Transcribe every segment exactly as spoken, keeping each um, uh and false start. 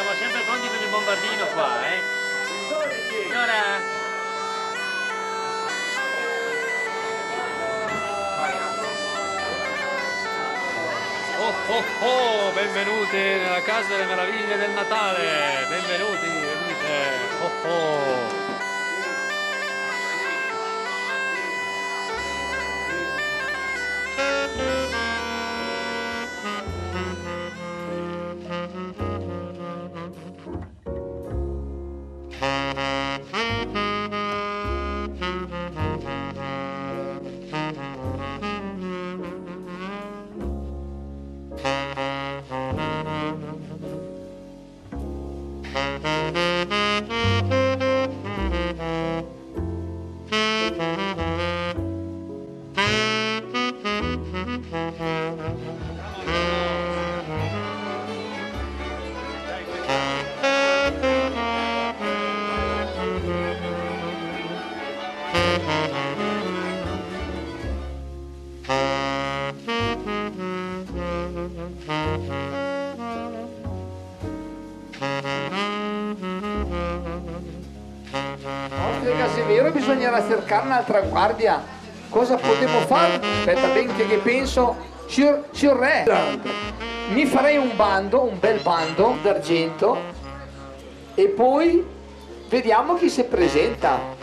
siamo sempre pronti per il bombardino qua, eh? Signora! Oh oh oh, benvenuti nella casa delle meraviglie del Natale, benvenuti, venite, oh oh. Casimiro, bisognerà cercare un'altra guardia. Cosa potevo fare? Aspetta ben che, che penso. Signor, signor Re, mi farei un bando, un bel bando d'argento e poi vediamo chi si presenta.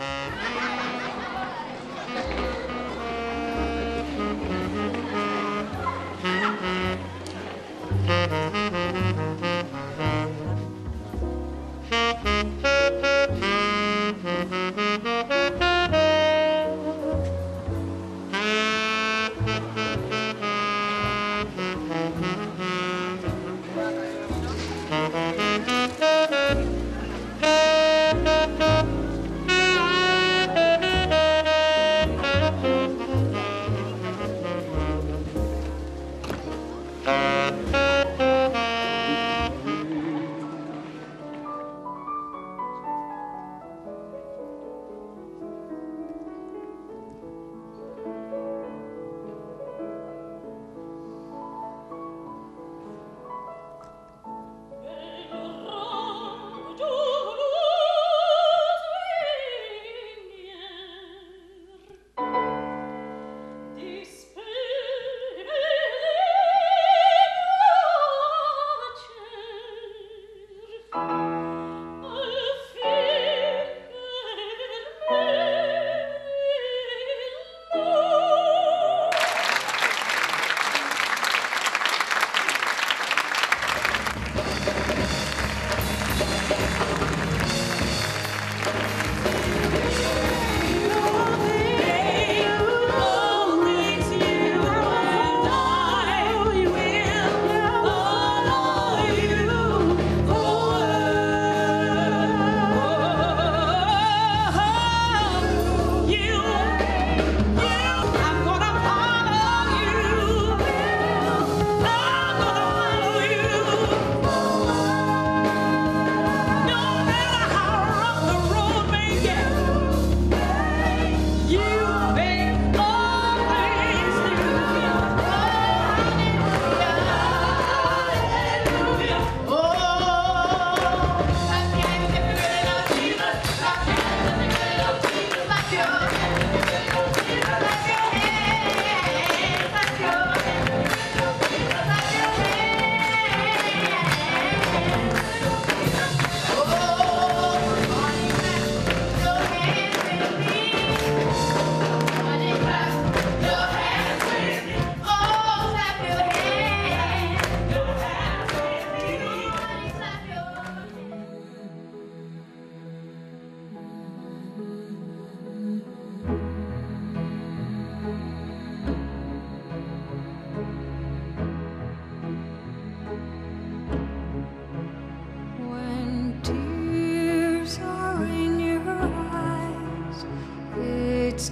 It's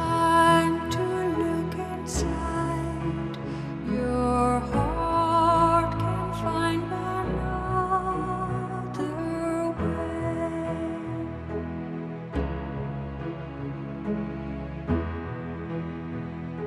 time to look inside. Your heart can find another way.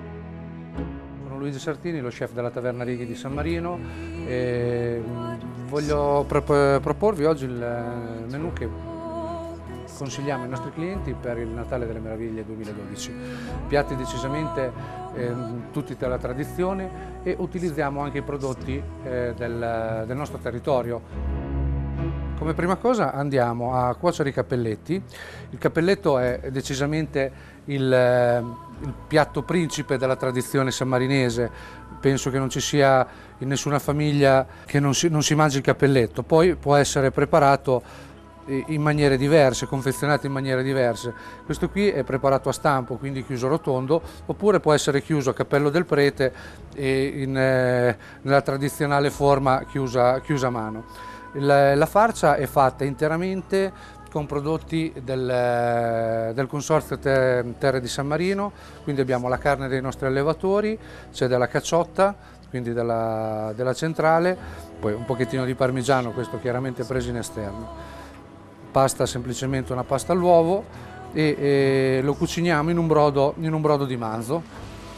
Sono Luigi Sartini, lo chef della Taverna Righi di San Marino. E voglio pro- proporvi oggi il menù che consigliamo ai nostri clienti per il Natale delle Meraviglie duemiladodici. Piatti decisamente eh, tutti della tradizione, e utilizziamo anche i prodotti eh, del, del nostro territorio. Come prima cosa andiamo a cuocere i cappelletti. Il cappelletto è decisamente il, il piatto principe della tradizione sammarinese. Penso che non ci sia in nessuna famiglia che non si, non si mangi il cappelletto. Poi può essere preparato in maniere diverse, confezionato in maniere diverse. Questo qui è preparato a stampo, quindi chiuso rotondo, oppure può essere chiuso a cappello del prete e in, eh, nella tradizionale forma chiusa, chiusa a mano. La farcia è fatta interamente con prodotti del, del Consorzio Terre di San Marino, quindi abbiamo la carne dei nostri allevatori, c'è della cacciotta, quindi della, della centrale, poi un pochettino di parmigiano, questo chiaramente preso in esterno. Pasta semplicemente una pasta all'uovo e, e lo cuciniamo in un brodo, in un brodo di manzo.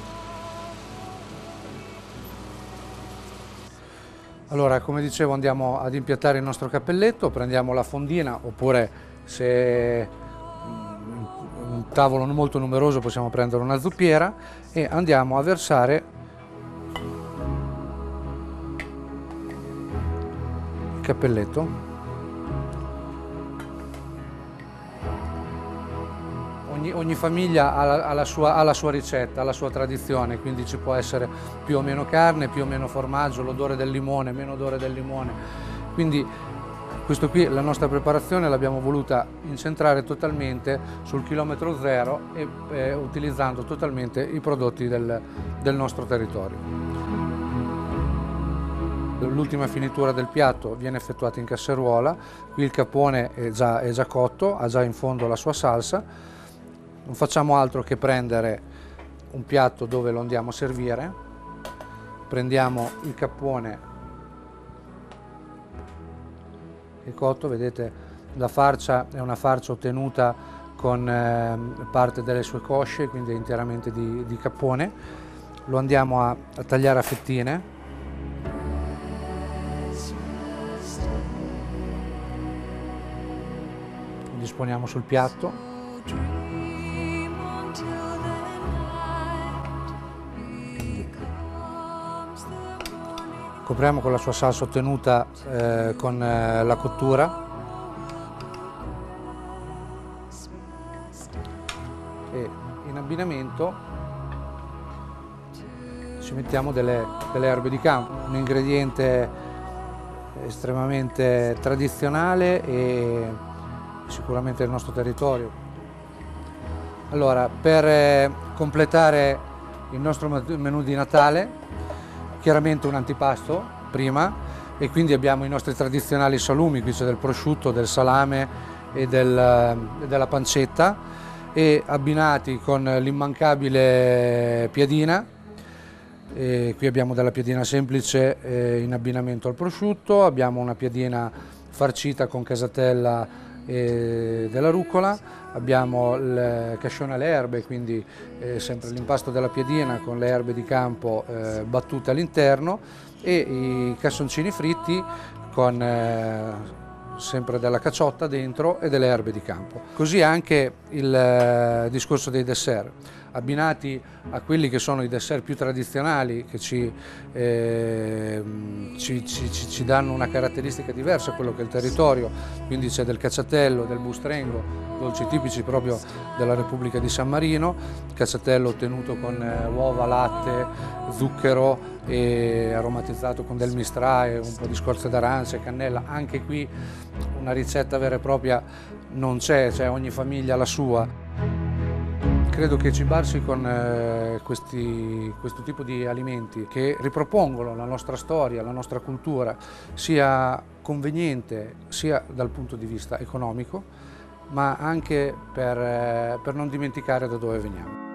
Allora, come dicevo, andiamo ad impiattare il nostro cappelletto, prendiamo la fondina, oppure se un tavolo molto numeroso possiamo prendere una zuppiera, e andiamo a versare il cappelletto. Ogni, ogni famiglia ha la, ha, la sua, ha la sua ricetta, ha la sua tradizione, quindi ci può essere più o meno carne, più o meno formaggio, l'odore del limone, meno odore del limone. Quindi questo qui, la nostra preparazione l'abbiamo voluta incentrare totalmente sul chilometro zero e eh, utilizzando totalmente i prodotti del, del nostro territorio. L'ultima finitura del piatto viene effettuata in casseruola. Qui il cappone è già, è già cotto, ha già in fondo la sua salsa. Non facciamo altro che prendere un piatto dove lo andiamo a servire, prendiamo il cappone che è cotto, vedete la farcia è una farcia ottenuta con eh, parte delle sue cosce, quindi è interamente di, di cappone, lo andiamo a, a tagliare a fettine. Lo disponiamo sul piatto. Copriamo con la sua salsa ottenuta eh, con eh, la cottura e in abbinamento ci mettiamo delle, delle erbe di campo, un ingrediente estremamente tradizionale e sicuramente del nostro territorio. Allora, per eh, completare il nostro menù di Natale, chiaramente un antipasto prima, e quindi abbiamo i nostri tradizionali salumi, qui c'è del prosciutto, del salame e, del, e della pancetta, e abbinati con l'immancabile piadina. E qui abbiamo della piadina semplice eh, in abbinamento al prosciutto, abbiamo una piadina farcita con casatella e della rucola, abbiamo il cascione alle erbe, quindi eh, sempre l'impasto della piadina con le erbe di campo eh, battute all'interno, e i cassoncini fritti con eh, sempre della cacciotta dentro e delle erbe di campo. Così anche il eh, discorso dei dessert, abbinati a quelli che sono i dessert più tradizionali, che ci, eh, ci, ci, ci danno una caratteristica diversa a quello che è il territorio, quindi c'è del cacciatello, del bustrengo, dolci tipici proprio della Repubblica di San Marino, cacciatello ottenuto con eh, uova, latte, zucchero e aromatizzato con del mistrae, un po' di scorze d'arancia e cannella. Anche qui una ricetta vera e propria non c'è, cioè ogni famiglia ha la sua. Credo che cibarsi con eh, questi, questo tipo di alimenti che ripropongono la nostra storia, la nostra cultura, sia conveniente sia dal punto di vista economico, ma anche per, eh, per non dimenticare da dove veniamo.